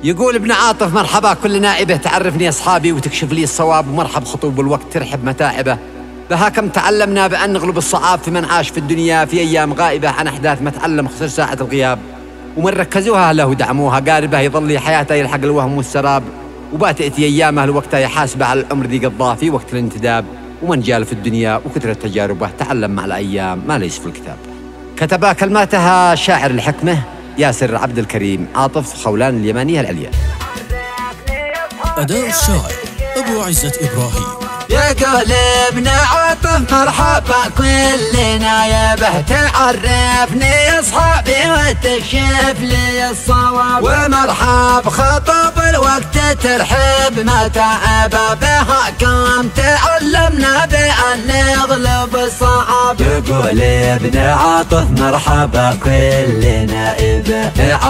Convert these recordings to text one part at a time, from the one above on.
يقول ابن عاطف: مرحبا كل نائبه تعرفني أصحابي وتكشف لي الصواب، ومرحب خطوب الوقت ترحب متاعبه. بها كم تعلمنا بأن نغلب الصعاب في من عاش في الدنيا في أيام غائبة عن أحداث ما تعلم خسر ساعة الغياب. ومن ركزوها له ودعموها قاربه يظل حياته يلحق الوهم والسراب، وباتئتي أيامه الوقتها يحاسبه على العمر ذي قضاه في وقت الانتداب. ومن جال في الدنيا وكثرة تجاربه تعلم مع الأيام ما ليس في الكتاب. كتب كلماتها شاعر الحكمة ياسر عبد الكريم عاطف خولان اليمانية العليا. أداء الشاعر أبو عزة إبراهيم. يقول ابن عاطف: مرحبا كل نايبه تعرفني أصحابي وتكشف لي الصواب، ومرحب خطب الوقت ترحب متاعبه. بها كم تعلمنا بأن نغلب الصعاب. يقول ابن عاطف: مرحبا كل نائبه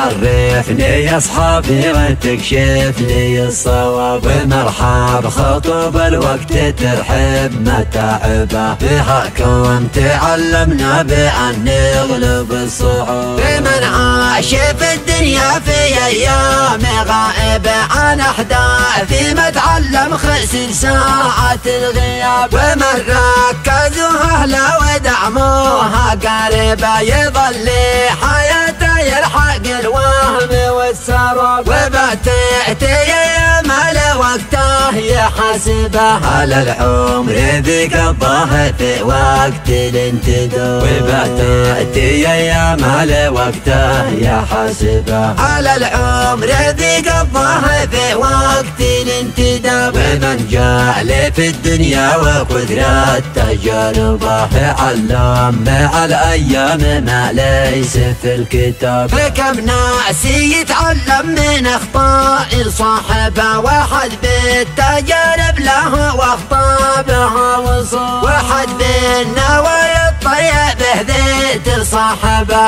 تعرفني أصحابي وتكشف لي الصواب، ومرحب خطب الوقت ترحب متاعبه. بها كم تعلمنا بأن نغلب الصعوبة. بمن عاش في الدنيا في أيام غائبة عن أحداث ما تعلم خسر ساعة الغياب، ومن ركزوا أهله ودعموها قاربة يظل حياته يلحق الوهم والسراب. وباتئتي أيام وقته يحاسبه على العمر ذي قضاه في وقت الانتداب، وباتئتي أيام وقته يحاسبه على العمر ذي قضاه في وقت الانتداب. ومن جال في الدنيا وقدرة تجاربه تعلم مع الأيام ما ليس في الكتاب. فكم ناس يتعلم من أخطاء صاحبه، واحد بالتجارب له واخطا بها وصاب، واحد بالنوايا الطيبة ذي تصاحبه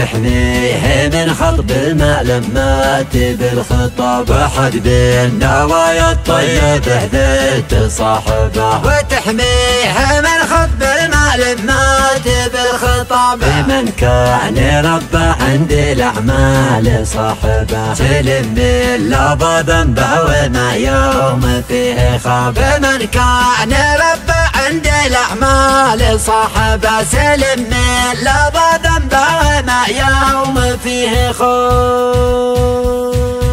وتحميه من خطب المعلمات بالخطاب، واحد بالنوايا الطيبة ذي تصاحبه وتحميه من خطب المعلمات بالخطاب. من كان ربه عند الأعمال صاحبه سلم من لظى ذنبه وما يوم فيه خاب. من كان ربه عند الأعمال صاحبه سلم من لظى ذنبه وما يوم فيه خاب.